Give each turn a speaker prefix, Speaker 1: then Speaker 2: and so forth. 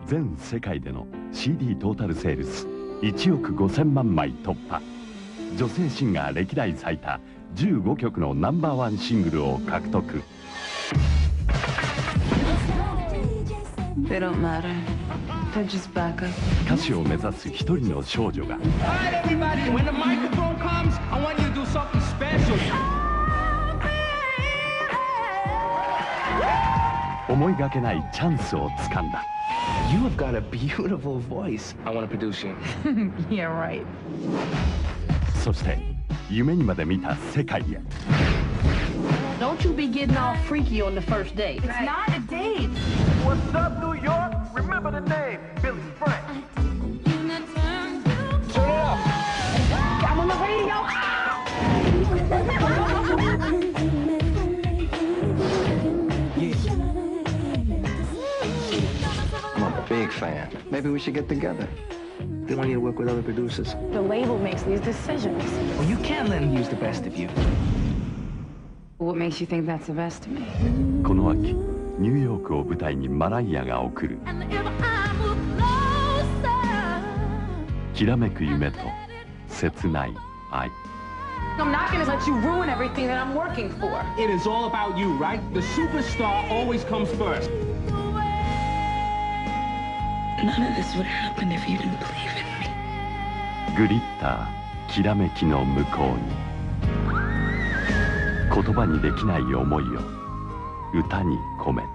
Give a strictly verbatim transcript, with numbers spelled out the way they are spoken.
Speaker 1: 全世界での シーディー トータルセールスいちおくごせんまんまい突破。女性シンガー歴代最多じゅうごきょくのナンバーワンシングルを獲得。
Speaker 2: They don't matter. They're just backup.
Speaker 1: 歌手を目指す一人の少女が思いがけないチャンスをつかんだ。
Speaker 3: You have got a beautiful voice. I want to produce you.
Speaker 2: Yeah, right.
Speaker 1: そして夢にまで見た世界へ。
Speaker 4: Don't you be getting all freaky on the first date.
Speaker 2: It's not a date.
Speaker 5: What's up, New York? Remember the name, Billy Frank.
Speaker 4: Turn it up. I'm on the radio.
Speaker 3: I'm a big fan. Maybe we should get together. They want you to work with other producers.
Speaker 4: The label makes these decisions.
Speaker 3: Well, you can't let them use the best of you.
Speaker 2: What makes you think that's the best of me?
Speaker 1: この秋ニューヨークを舞台にマライアが送るきらめく夢と切ない愛。
Speaker 4: I'm not gonna let you ruin everything that I'm working for.
Speaker 5: It is all about you, right? The superstar always comes first.
Speaker 2: None of this would happen if you didn't believe in me.
Speaker 1: グリッターきらめきの向こうに言葉にできない思いを歌に込めて。